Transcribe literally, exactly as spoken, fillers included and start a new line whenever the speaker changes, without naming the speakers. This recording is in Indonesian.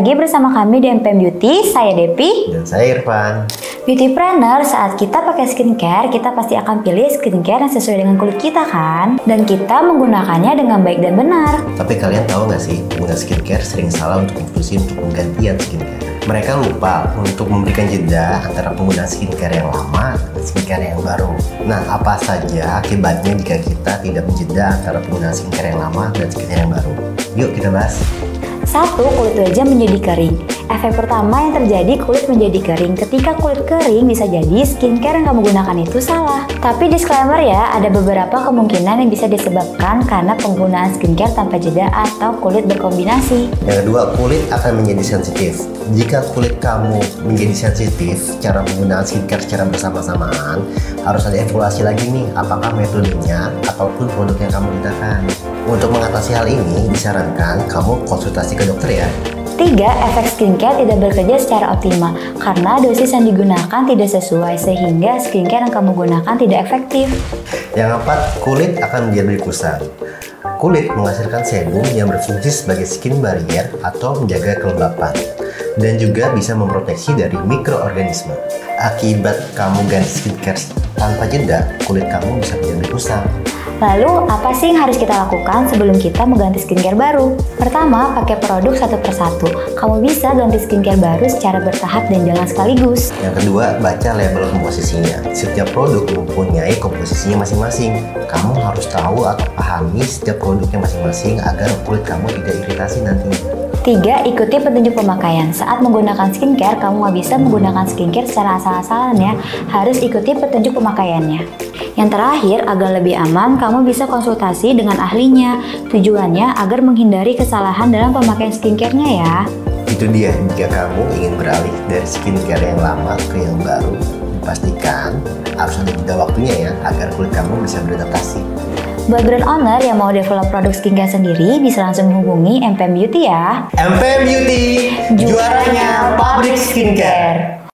lagi bersama kami di M P M Beauty, saya Depi.
Dan saya Irfan.
Beautypreneur, saat kita pakai skincare, kita pasti akan pilih skincare yang sesuai dengan kulit kita kan? Dan kita menggunakannya dengan baik dan benar.
Tapi kalian tahu nggak sih, pengguna skincare sering salah untuk memutuskan untuk penggantian skincare. Mereka lupa untuk memberikan jeda antara penggunaan skincare yang lama dan skincare yang baru. Nah, apa saja akibatnya jika kita tidak menjeda antara penggunaan skincare yang lama dan skincare yang baru? Yuk kita bahas.
Satu, kulit wajah menjadi kering. Efek pertama yang terjadi, kulit menjadi kering. Ketika kulit kering, bisa jadi skincare yang kamu gunakan itu salah. Tapi disclaimer ya, ada beberapa kemungkinan yang bisa disebabkan karena penggunaan skincare tanpa jeda atau kulit berkombinasi.
Yang kedua, kulit akan menjadi sensitif. Jika kulit kamu menjadi sensitif, cara penggunaan skincare secara bersama-samaan harus ada evaluasi lagi nih, apakah metodenya ataupun produk yang kamu gunakan. Untuk mengatasi hal ini, disarankan kamu konsultasi ke dokter ya.
Tiga, efek skincare tidak bekerja secara optimal karena dosis yang digunakan tidak sesuai sehingga skincare yang kamu gunakan tidak efektif.
Yang keempat, kulit akan menjadi kusam. Kulit menghasilkan sebum yang berfungsi sebagai skin barrier atau menjaga kelembapan dan juga bisa memproteksi dari mikroorganisme. Akibat kamu ganti skincare tanpa jeda, kulit kamu bisa menjadi kusam.
Lalu, apa sih yang harus kita lakukan sebelum kita mengganti skincare baru? Pertama, pakai produk satu persatu. Kamu bisa ganti skincare baru secara bertahap dan jangan sekaligus.
Yang kedua, baca label komposisinya. Setiap produk mempunyai komposisinya masing-masing. Kamu harus tahu atau pahami setiap produknya masing-masing agar kulit kamu tidak iritasi nantinya.
Tiga, ikuti petunjuk pemakaian. Saat menggunakan skincare, kamu nggak bisa menggunakan skincare secara asal-asalan ya. Harus ikuti petunjuk pemakaiannya. Yang terakhir, agar lebih aman, kamu bisa konsultasi dengan ahlinya. Tujuannya agar menghindari kesalahan dalam pemakaian skincare-nya ya.
Itu dia, jika kamu ingin beralih dari skincare yang lama ke yang baru, pastikan harus ada jeda waktunya ya, agar kulit kamu bisa beradaptasi.
Buat brand owner yang mau develop produk skincare sendiri, bisa langsung hubungi M P M Beauty ya.
M P M Beauty, juaranya pabrik skincare.